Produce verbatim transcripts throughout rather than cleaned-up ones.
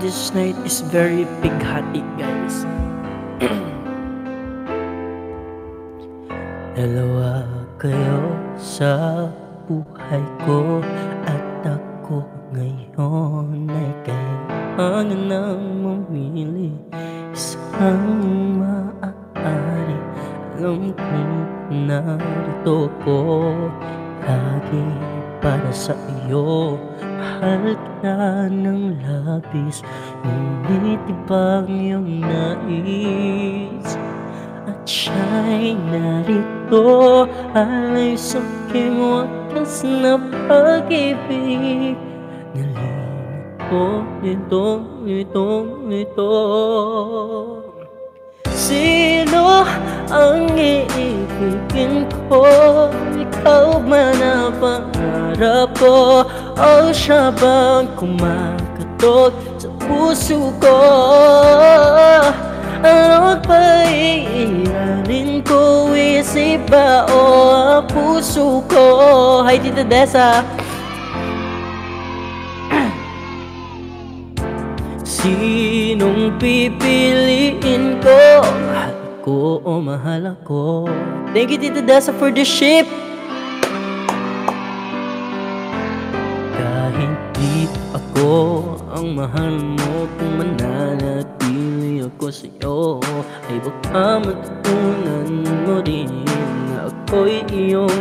this night is very bighati, guys. Dalawa kayo sa buhay ko, at ako ngayon ay kailangan nang mamili. Isang maaari, alam kong narito ko lagi para sa iyo. Mahal ka ng labis, ngunit ibang iyong nais. At siya'y narito, alay sa aking wakas na pag-ibig. Nalilito, ito, ito, ito. Sino ang iibigin ko? Ikaw ba na pangarap ko? O siya bang kumakatok sa puso ko? Ano ba iiralin ko? Isip ba o ang puso ko? Hi, Tita Dessa! Sinong pipiliin ko? Mahal ko o mahal ako? Thank you, Tita Dessa, for the ship! Kahit di ako ang mahal mo, kung mananatili ako sa'yo, ay baka matutunan mo rin na ako'y iyong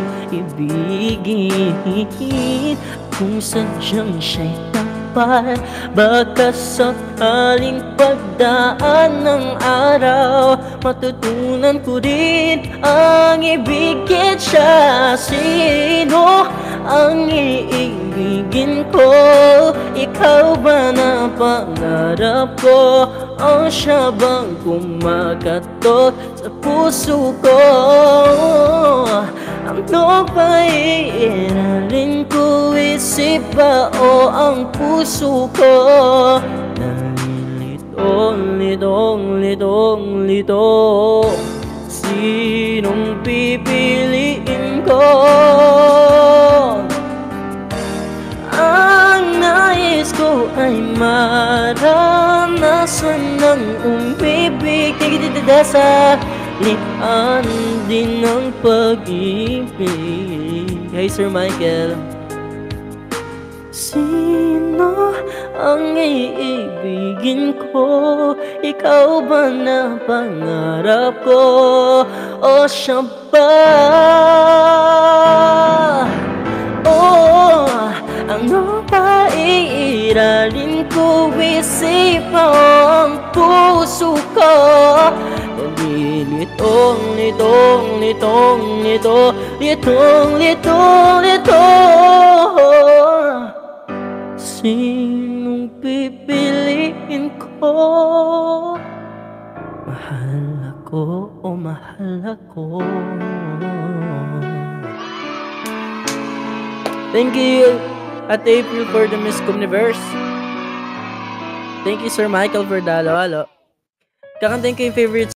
ibigin. Kung sadyang siya'y tapat, baka sakaling pagdaan ng araw, matutunan ko rin ang ibigin siya. Sino ang iibigin ko? Ikaw ba na pangarap ko? O siya bang kumakatok sa puso ko? Ano ba iiralin ko? Isip ba o ang puso ko? Nalilito, litong, litong, lito. Sinong pipiliin ko? Ang nais ko ay maranasan ng umibig. Tigit sa lian din ng pag-ibig. Hey, Sir Michael. Sino ang iibigin ko? Ikaw ba na pangarap ko? O siya ba? Oh, ano ba iiralin ko? Isip ang puso ko. Litong, litong, litong, lito, litong, litong, lito. Sinong pipiliin ko? Mahal ako o mahal ako? Thank you, Ate April, for the Miss Comniverse. Thank you, Sir Michael, for the halo-halo. Kakantayin ko yung favorite